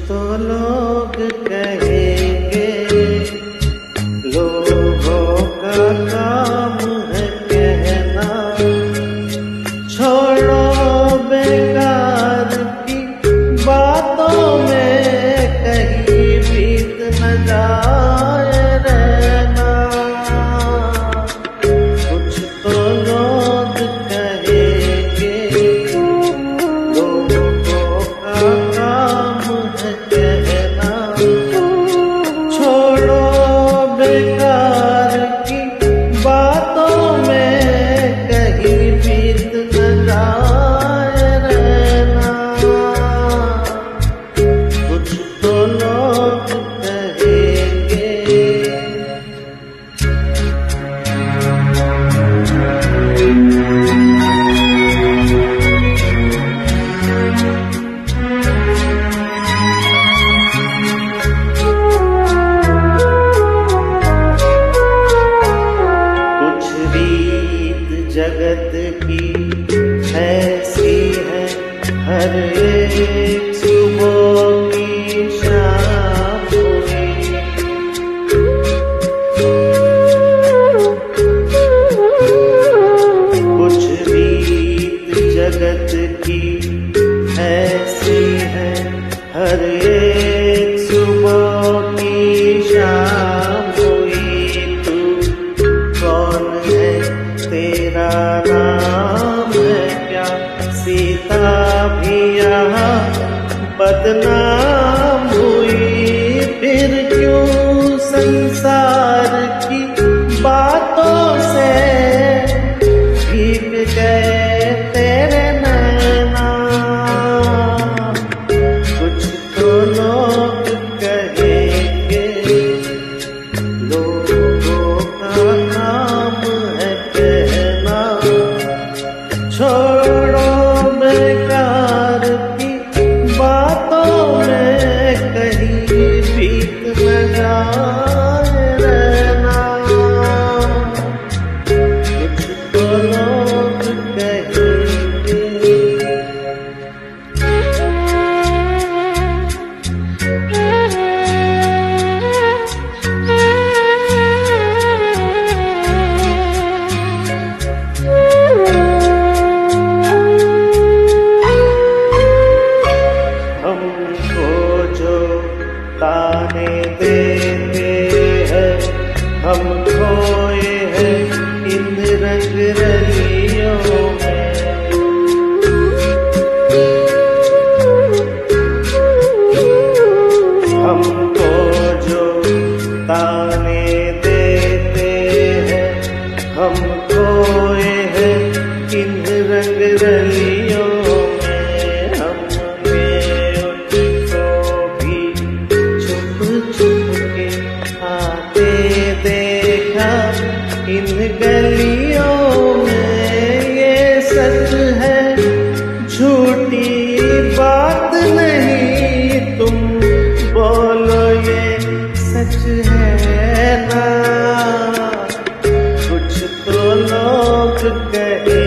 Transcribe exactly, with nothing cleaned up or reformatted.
तो लोग कहेंगे लोगों का काम है कहना, छोड़ो बेकार की बातों में कहीं बीत न जाए रहना। कुछ तो लोग कहेंगे लोगों का काम है कहना, छोड़ो बेकार की बातों में कहीं बीत न जाए रहना। कुछ तो लोग कहेंगे। कुछ रीत जगत की ऐसी है, हर एक सुबह की शाम हुई। कुछ रीत जगत की ऐसी है, हर एक सुबह की शाम हुई। तू कौन है, तेरा नाम है क्या? सीता भी यहाँ बदनाम हुई। फिर क्यों संसार की बातों से भीग गए तेरे नैना। कुछ तो लोग कहेंगे लोगों का काम है कहना, छोड़ो बेकार की बातों में कहीं बीत न जाए रहना। कुछ तो लोग कहेंगे। हमको जो ताने देते हैं, हम खोए हैं इन रंग रलियों में। हमको जो ताने देते हैं, हम खोए हैं इन रंग रलियों में। हमने उनको भी छुप छुप के आते देखा इन गलियों में। ये सच है, झूठी बात नहीं, तुम बोलो ये सच है ना। कुछ तो लोग कहे